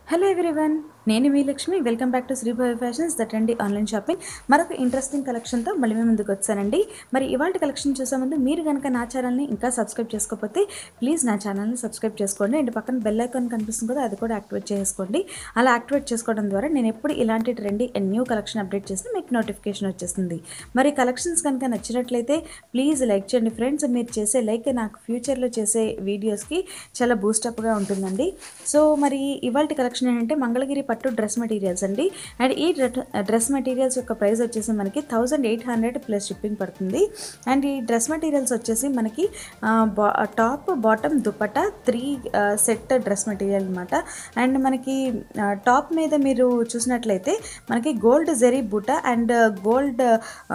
Hello everyone, నేను మీ Lakshmi. Welcome back to Sribhavi fashions the trendy online shopping. మరొక interesting కలెక్షన్తో మళ్ళీ మేము ముందుకు వచ్చానండి. మరి ఇవాళ కలెక్షన్ చూసే ముందు మీరు కనుక నా ఛానల్ని ఇంకా సబ్స్క్రైబ్ చేసుకోకపోతే ప్లీజ్ నా ఛానల్ని సబ్స్క్రైబ్ చేసుకోండి. అండ్ పక్కన బెల్ ఐకాన్ కనిపిస్తుంది కదా, అది కూడా యాక్టివేట్ చేసుకోండి. అలా యాక్టివేట్ చేసుకోవడం ద్వారా నేను ఎప్పుడు ఇలాంటి trendy and new collection update చేస్తే మీకు నోటిఫికేషన్ వచ్చేస్తుంది. మరి కలెక్షన్స్ కనుక నచ్చినట్లయితే ప్లీజ్ లైక్ చేయండి ఫ్రెండ్స్. మీరు చేసే లైక్ నాకు ఫ్యూచర్లో చేసే వీడియోస్కి చాలా బూస్టప్గా ఉంటుందండి. సో మరి ఇవాళ కలెక్షన్ ఏంటంటే మంగళగిరి పట్టు డ్రెస్ మెటీరియల్స్ అండి. అండ్ ఈ డ్రెస్ మెటీరియల్స్ యొక్క ప్రైస్ వచ్చేసి మనకి 1800 ప్లస్ షిప్పింగ్ పడుతుంది. అండ్ ఈ డ్రెస్ మెటీరియల్స్ వచ్చేసి మనకి top bottom dupatta 3 set dress material అనమాట. అండ్ మనకి టాప్ మీద మీరు చూసినట్లయితే మనకి గోల్డ్ జరీ బుటా అండ్ గోల్డ్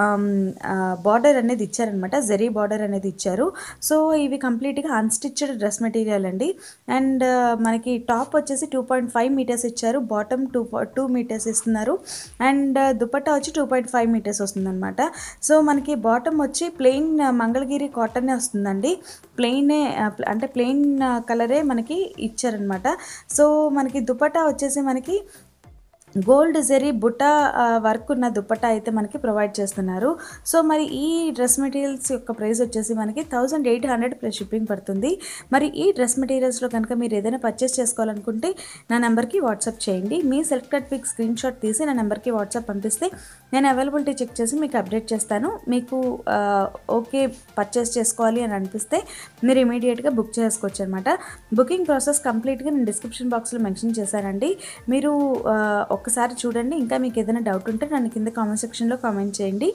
బార్డర్ అనేది ఇచ్చారనమాట. జరీ బార్డర్ అనేది ఇచ్చారు. సో ఇవి కంప్లీట్గా అన్స్టిచ్డ్ డ్రెస్ మెటీరియల్ అండి. అండ్ మనకి టాప్ వచ్చేసి 2.5 మీటర్స్ ఇచ్చారు, బాటమ్ 2 మీటర్స్ ఇస్తున్నారు. అండ్ దుపట్టా వచ్చి 2.5 మీటర్స్ వస్తుంది అనమాట. సో మనకి బాటమ్ వచ్చి ప్లెయిన్ మంగళగిరి కాటనే వస్తుందండి. ప్లెయినే అంటే ప్లెయిన్ కలరే మనకి ఇచ్చారనమాట. సో మనకి దుపట్టా వచ్చేసి మనకి గోల్డ్ జరీ బుట్టా వర్క్ ఉన్న దుపట్టా అయితే మనకి ప్రొవైడ్ చేస్తున్నారు. సో మరి ఈ డ్రెస్ మెటీరియల్స్ యొక్క ప్రైస్ వచ్చేసి మనకి 1800 ప్లస్ షిప్పింగ్ పడుతుంది. మరి ఈ డ్రెస్ మెటీరియల్స్లో కనుక మీరు ఏదైనా పర్చేస్ చేసుకోవాలనుకుంటే నా నెంబర్కి వాట్సాప్ చేయండి. మీ సెలెక్టెడ్ పిక్ స్క్రీన్ షాట్ తీసి నా నెంబర్కి వాట్సాప్ పంపిస్తే నేను అవైలబిలిటీ చెక్ చేసి మీకు అప్డేట్ చేస్తాను. మీకు ఓకే పర్చేస్ చేసుకోవాలి అని అనిపిస్తే మీరు ఇమీడియట్గా బుక్ చేసుకోవచ్చు అనమాట. బుకింగ్ ప్రాసెస్ కంప్లీట్గా నేను డిస్క్రిప్షన్ బాక్స్లో మెన్షన్ చేశానండి. మీరు ఒక్కసారి చూడండి. ఇంకా మీకు ఏదైనా డౌట్ ఉంటే నన్ను కింద కామెంట్ సెక్షన్లో కామెంట్ చేయండి.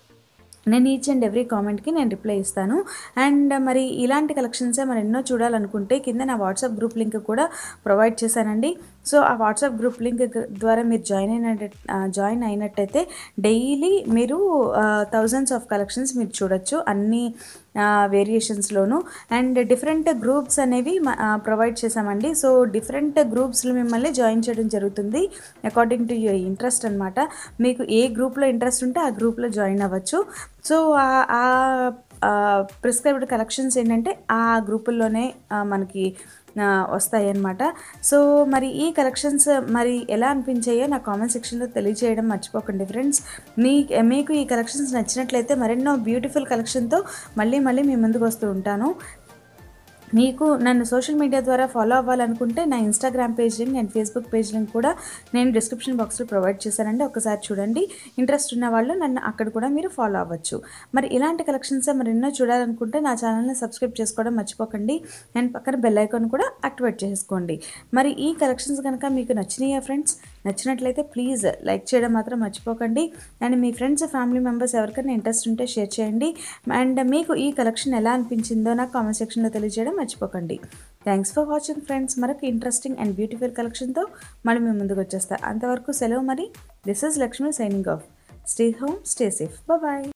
నేను ఈచ్ అండ్ ఎవ్రీ కామెంట్కి నేను రిప్లై ఇస్తాను. అండ్ మరి ఇలాంటి కలెక్షన్సే మరి ఎన్నో చూడాలనుకుంటే కింద నా వాట్సాప్ గ్రూప్ లింక్ కూడా ప్రొవైడ్ చేశానండి. సో ఆ వాట్సాప్ గ్రూప్ లింక్ ద్వారా మీరు జాయిన్ అయినట్టయితే డైలీ మీరు థౌజండ్స్ ఆఫ్ కలెక్షన్స్ మీరు చూడొచ్చు అన్ని వేరియేషన్స్లోను. అండ్ డిఫరెంట్ గ్రూప్స్ అనేవి ప్రొవైడ్ చేశామండి. సో డిఫరెంట్ గ్రూప్స్లో మిమ్మల్ని జాయిన్ చేయడం జరుగుతుంది అకార్డింగ్ టు యువర్ ఇంట్రెస్ట్ అనమాట. మీకు ఏ గ్రూప్లో ఇంట్రెస్ట్ ఉంటే ఆ గ్రూప్లో జాయిన్ అవ్వచ్చు. సో ఆ ప్రిస్క్రైబ్డ్ కలెక్షన్స్ ఏంటంటే ఆ గ్రూపుల్లోనే మనకి వస్తాయి అన్నమాట. సో మరి ఈ కలెక్షన్స్ మరి ఎలా అనిపించాయో నా కామెంట్ సెక్షన్లో తెలియజేయడం మర్చిపోకండి ఫ్రెండ్స్. మీకు ఈ కలెక్షన్స్ నచ్చినట్లయితే మరెన్నో బ్యూటిఫుల్ కలెక్షన్తో మళ్ళీ మీ ముందుకు వస్తూ ఉంటాను. మీకు నన్ను సోషల్ మీడియా ద్వారా ఫాలో అవ్వాలనుకుంటే నా Instagram page link and Facebook page link కూడా నేను డిస్క్రిప్షన్ బాక్స్లో ప్రొవైడ్ చేశానండి. ఒకసారి చూడండి. ఇంట్రెస్ట్ ఉన్న వాళ్ళు నన్ను అక్కడ కూడా మీరు ఫాలో అవ్వచ్చు. మరి ఇలాంటి కలెక్షన్స్ మరి ఎన్నో చూడాలనుకుంటే నా ఛానల్ని సబ్స్క్రైబ్ చేసుకోవడం మర్చిపోకండి. అండ్ పక్కన బెల్ ఐకాన్ కూడా యాక్టివేట్ చేసుకోండి. మరి ఈ కలెక్షన్స్ కనుక మీకు నచ్చినాయా ఫ్రెండ్స్? నచ్చినట్లయితే ప్లీజ్ లైక్ చేయడం మాత్రం మర్చిపోకండి. అండ్ మీ ఫ్రెండ్స్ ఫ్యామిలీ మెంబర్స్ ఎవరికైనా ఇంట్రెస్ట్ ఉంటే షేర్ చేయండి. అండ్ మీకు ఈ కలెక్షన్ ఎలా అనిపించిందో నాకు కామెంట్ సెక్షన్లో తెలియజేయడం మర్చిపోకండి. Thanks for watching friends. మరొక ఇంట్రెస్టింగ్ అండ్ బ్యూటిఫుల్ కలెక్షన్తో మళ్ళీ మేము ముందుకు వచ్చేస్తా. అంతవరకు సెలవు. మరి this is Lakshmi signing off. Stay home, stay safe. Bye.